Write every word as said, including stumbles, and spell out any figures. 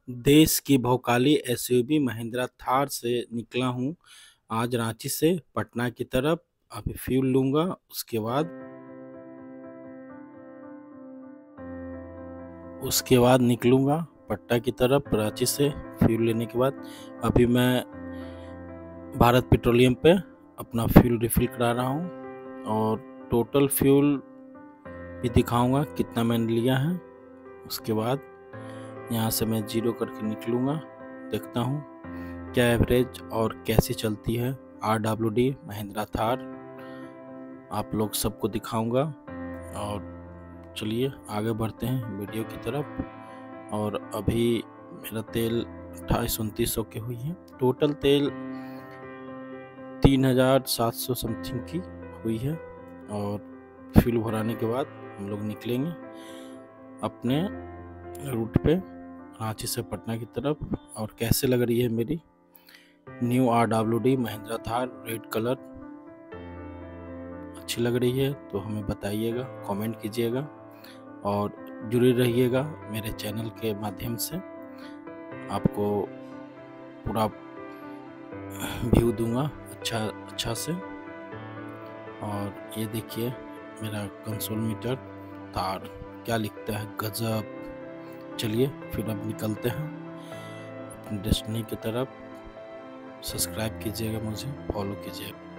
देश की भौकाली एसयूवी महिंद्रा थार से निकला हूँ आज रांची से पटना की तरफ। अभी फ्यूल लूँगा, उसके बाद उसके बाद निकलूँगा पटना की तरफ रांची से फ्यूल लेने के बाद। अभी मैं भारत पेट्रोलियम पे अपना फ्यूल रिफ़िल करा रहा हूँ और टोटल फ्यूल भी दिखाऊंगा कितना मैंने लिया है। उसके बाद यहाँ से मैं जीरो करके निकलूँगा, देखता हूँ क्या एवरेज और कैसी चलती है R W D Mahindra Thar, आप लोग सबको दिखाऊंगा। और चलिए आगे बढ़ते हैं वीडियो की तरफ। और अभी मेरा तेल अट्ठाईस उनतीस सौ की हुई है, टोटल तेल तीन हज़ार सात सौ समथिंग की हुई है। और फ्यूल भराने के बाद हम लोग निकलेंगे अपने रूट पे रांची से पटना की तरफ। और कैसे लग रही है मेरी new R W D Mahindra Thar red colour, अच्छी लग रही है तो हमें बताइएगा, कमेंट कीजिएगा और जुड़े रहिएगा मेरे चैनल के माध्यम से। आपको पूरा व्यू दूंगा अच्छा अच्छा से। और ये देखिए मेरा कंसोल मीटर तार क्या लिखता है, गजब। चलिए फिर अब निकलते हैं अपनी डेस्टिनी की तरफ। सब्सक्राइब कीजिएगा, मुझे फॉलो कीजिएगा।